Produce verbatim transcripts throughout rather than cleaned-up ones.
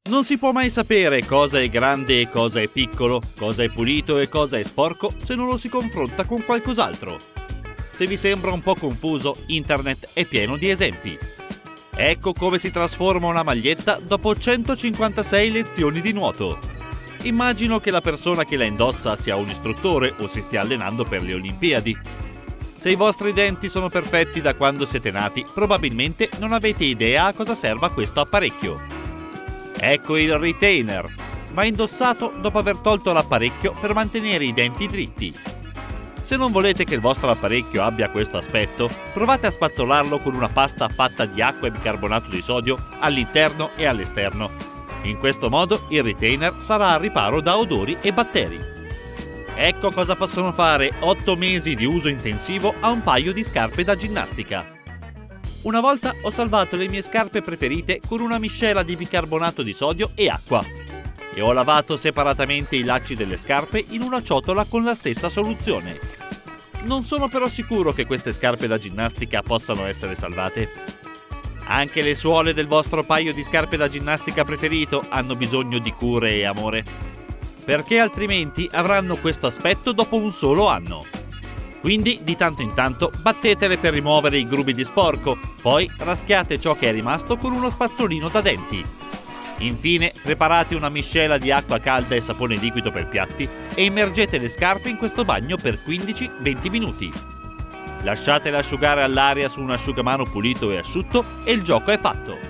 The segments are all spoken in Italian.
Non si può mai sapere cosa è grande e cosa è piccolo, cosa è pulito e cosa è sporco se non lo si confronta con qualcos'altro. Se vi sembra un po' confuso, internet è pieno di esempi. Ecco come si trasforma una maglietta dopo centocinquantasei lezioni di nuoto. Immagino che la persona che la indossa sia un istruttore o si stia allenando per le Olimpiadi. Se i vostri denti sono perfetti da quando siete nati, probabilmente non avete idea a cosa serva questo apparecchio. Ecco il retainer. Va indossato dopo aver tolto l'apparecchio per mantenere i denti dritti. Se non volete che il vostro apparecchio abbia questo aspetto, provate a spazzolarlo con una pasta fatta di acqua e bicarbonato di sodio all'interno e all'esterno. In questo modo il retainer sarà al riparo da odori e batteri. Ecco cosa possono fare otto mesi di uso intensivo a un paio di scarpe da ginnastica. Una volta ho salvato le mie scarpe preferite con una miscela di bicarbonato di sodio e acqua e ho lavato separatamente i lacci delle scarpe in una ciotola con la stessa soluzione. Non sono però sicuro che queste scarpe da ginnastica possano essere salvate. Anche le suole del vostro paio di scarpe da ginnastica preferito hanno bisogno di cure e amore, perché altrimenti avranno questo aspetto dopo un solo anno. Quindi di tanto in tanto battetele per rimuovere i grubi di sporco, poi raschiate ciò che è rimasto con uno spazzolino da denti. Infine preparate una miscela di acqua calda e sapone liquido per piatti e immergete le scarpe in questo bagno per quindici venti minuti. Lasciatele asciugare all'aria su un asciugamano pulito e asciutto e il gioco è fatto.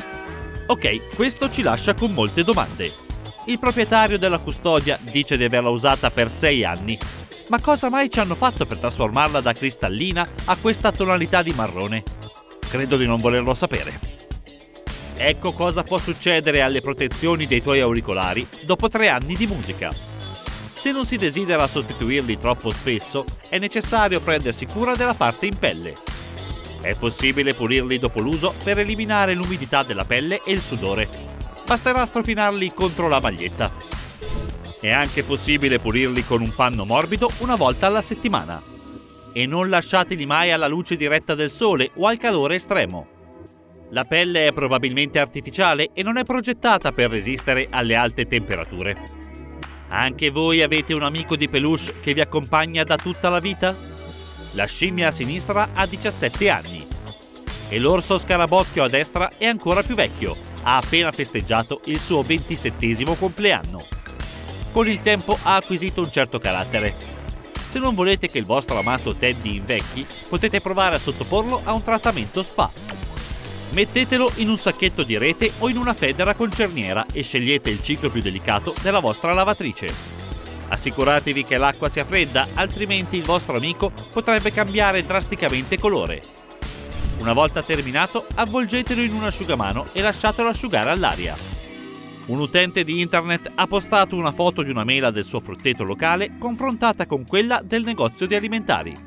Ok, questo ci lascia con molte domande. Il proprietario della custodia dice di averla usata per sei anni. Ma cosa mai ci hanno fatto per trasformarla da cristallina a questa tonalità di marrone? Credo di non volerlo sapere. Ecco cosa può succedere alle protezioni dei tuoi auricolari dopo tre anni di musica. Se non si desidera sostituirli troppo spesso, è necessario prendersi cura della parte in pelle. È possibile pulirli dopo l'uso per eliminare l'umidità della pelle e il sudore. Basterà strofinarli contro la maglietta. È anche possibile pulirli con un panno morbido una volta alla settimana. E non lasciateli mai alla luce diretta del sole o al calore estremo. La pelle è probabilmente artificiale e non è progettata per resistere alle alte temperature. Anche voi avete un amico di peluche che vi accompagna da tutta la vita? La scimmia a sinistra ha diciassette anni e l'orso scarabocchio a destra è ancora più vecchio, ha appena festeggiato il suo ventisettesimo compleanno. Con il tempo ha acquisito un certo carattere. Se non volete che il vostro amato Teddy invecchi, potete provare a sottoporlo a un trattamento spa. Mettetelo in un sacchetto di rete o in una federa con cerniera e scegliete il ciclo più delicato della vostra lavatrice. Assicuratevi che l'acqua sia fredda, altrimenti il vostro amico potrebbe cambiare drasticamente colore. Una volta terminato, avvolgetelo in un asciugamano e lasciatelo asciugare all'aria. Un utente di internet ha postato una foto di una mela del suo frutteto locale confrontata con quella del negozio di alimentari.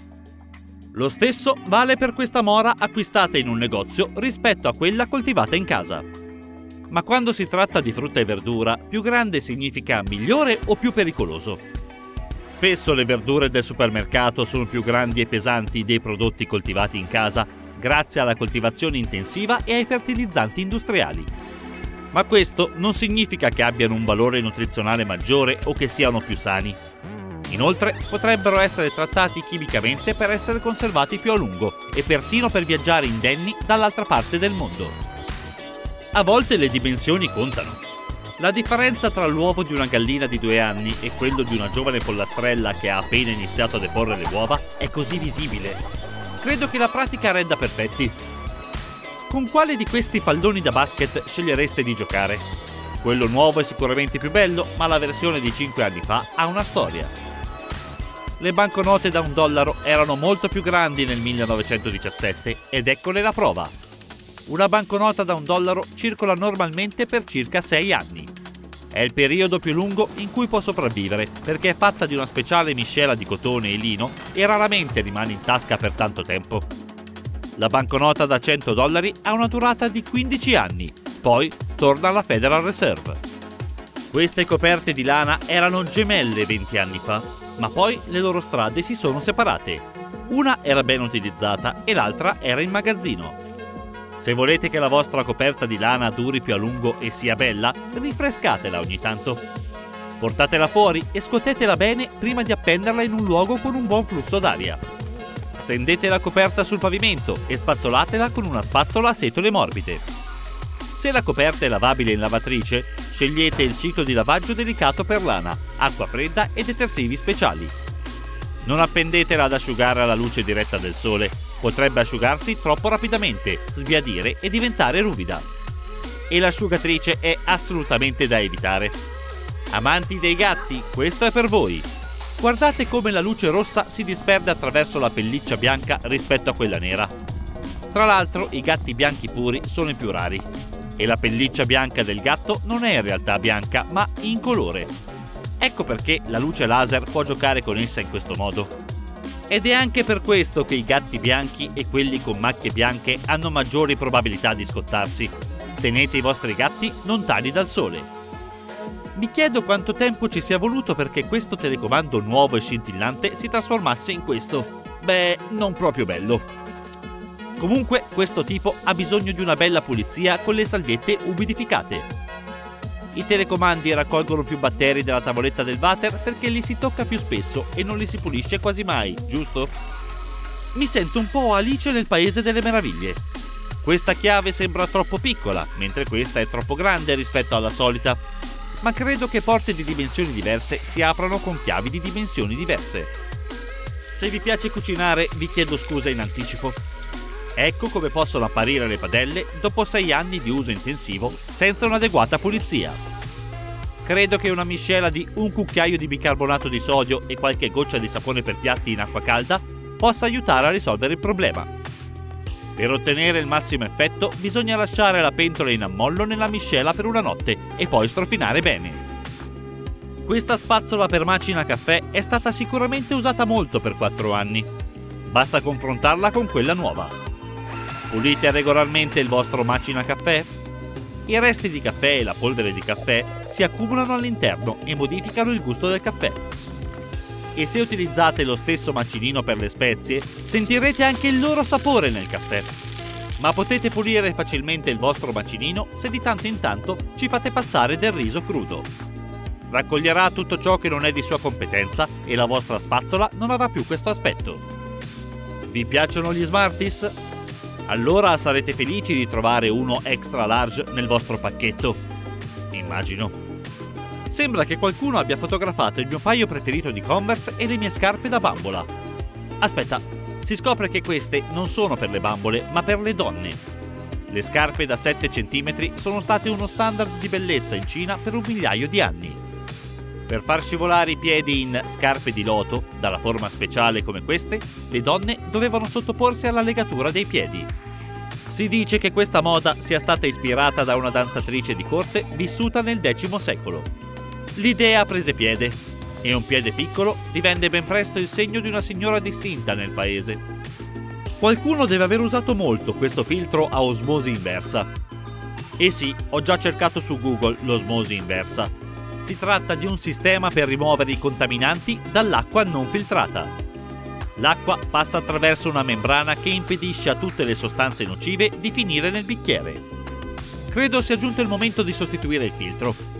Lo stesso vale per questa mora acquistata in un negozio rispetto a quella coltivata in casa. Ma quando si tratta di frutta e verdura, più grande significa migliore o più pericoloso? Spesso le verdure del supermercato sono più grandi e pesanti dei prodotti coltivati in casa, grazie alla coltivazione intensiva e ai fertilizzanti industriali. Ma questo non significa che abbiano un valore nutrizionale maggiore o che siano più sani. Inoltre, potrebbero essere trattati chimicamente per essere conservati più a lungo e persino per viaggiare indenni dall'altra parte del mondo. A volte le dimensioni contano. La differenza tra l'uovo di una gallina di due anni e quello di una giovane pollastrella che ha appena iniziato a deporre le uova è così visibile. Credo che la pratica renda perfetti. Con quale di questi palloni da basket scegliereste di giocare? Quello nuovo è sicuramente più bello, ma la versione di cinque anni fa ha una storia. Le banconote da un dollaro erano molto più grandi nel millenovecentodiciassette ed eccone la prova. Una banconota da un dollaro circola normalmente per circa sei anni. È il periodo più lungo in cui può sopravvivere perché è fatta di una speciale miscela di cotone e lino e raramente rimane in tasca per tanto tempo. La banconota da cento dollari ha una durata di quindici anni, poi torna alla Federal Reserve. Queste coperte di lana erano gemelle venti anni fa, ma poi le loro strade si sono separate. Una era ben utilizzata e l'altra era in magazzino. Se volete che la vostra coperta di lana duri più a lungo e sia bella, rinfrescatela ogni tanto. Portatela fuori e scuotetela bene prima di appenderla in un luogo con un buon flusso d'aria. Stendete la coperta sul pavimento e spazzolatela con una spazzola a setole morbide. Se la coperta è lavabile in lavatrice, scegliete il ciclo di lavaggio delicato per lana, acqua fredda e detersivi speciali. Non appendetela ad asciugare alla luce diretta del sole, potrebbe asciugarsi troppo rapidamente, sbiadire e diventare ruvida. E l'asciugatrice è assolutamente da evitare. Amanti dei gatti, questo è per voi! Guardate come la luce rossa si disperde attraverso la pelliccia bianca rispetto a quella nera. Tra l'altro i gatti bianchi puri sono i più rari. E la pelliccia bianca del gatto non è in realtà bianca, ma incolore. Ecco perché la luce laser può giocare con essa in questo modo. Ed è anche per questo che i gatti bianchi e quelli con macchie bianche hanno maggiori probabilità di scottarsi. Tenete i vostri gatti lontani dal sole. Mi chiedo quanto tempo ci sia voluto perché questo telecomando nuovo e scintillante si trasformasse in questo. Beh, non proprio bello. Comunque, questo tipo ha bisogno di una bella pulizia con le salviette umidificate. I telecomandi raccolgono più batteri della tavoletta del water perché li si tocca più spesso e non li si pulisce quasi mai, giusto? Mi sento un po' Alice nel Paese delle Meraviglie. Questa chiave sembra troppo piccola, mentre questa è troppo grande rispetto alla solita. Ma credo che porte di dimensioni diverse si aprano con chiavi di dimensioni diverse. Se vi piace cucinare, vi chiedo scusa in anticipo. Ecco come possono apparire le padelle dopo sei anni di uso intensivo senza un'adeguata pulizia. Credo che una miscela di un cucchiaio di bicarbonato di sodio e qualche goccia di sapone per piatti in acqua calda possa aiutare a risolvere il problema. Per ottenere il massimo effetto bisogna lasciare la pentola in ammollo nella miscela per una notte e poi strofinare bene. Questa spazzola per macina caffè è stata sicuramente usata molto per quattro anni. Basta confrontarla con quella nuova. Pulite regolarmente il vostro macina caffè? I resti di caffè e la polvere di caffè si accumulano all'interno e modificano il gusto del caffè. E se utilizzate lo stesso macinino per le spezie, sentirete anche il loro sapore nel caffè. Ma potete pulire facilmente il vostro macinino se di tanto in tanto ci fate passare del riso crudo. Raccoglierà tutto ciò che non è di sua competenza e la vostra spazzola non avrà più questo aspetto. Vi piacciono gli Smarties? Allora sarete felici di trovare uno extra large nel vostro pacchetto. Immagino. Sembra che qualcuno abbia fotografato il mio paio preferito di Converse e le mie scarpe da bambola. Aspetta, si scopre che queste non sono per le bambole, ma per le donne. Le scarpe da sette centimetri sono state uno standard di bellezza in Cina per un migliaio di anni. Per far scivolare i piedi in scarpe di loto, dalla forma speciale come queste, le donne dovevano sottoporsi alla legatura dei piedi. Si dice che questa moda sia stata ispirata da una danzatrice di corte vissuta nel decimo secolo. L'idea prese piede, e un piede piccolo divenne ben presto il segno di una signora distinta nel paese. Qualcuno deve aver usato molto questo filtro a osmosi inversa. E sì, ho già cercato su Google l'osmosi inversa. Si tratta di un sistema per rimuovere i contaminanti dall'acqua non filtrata. L'acqua passa attraverso una membrana che impedisce a tutte le sostanze nocive di finire nel bicchiere. Credo sia giunto il momento di sostituire il filtro.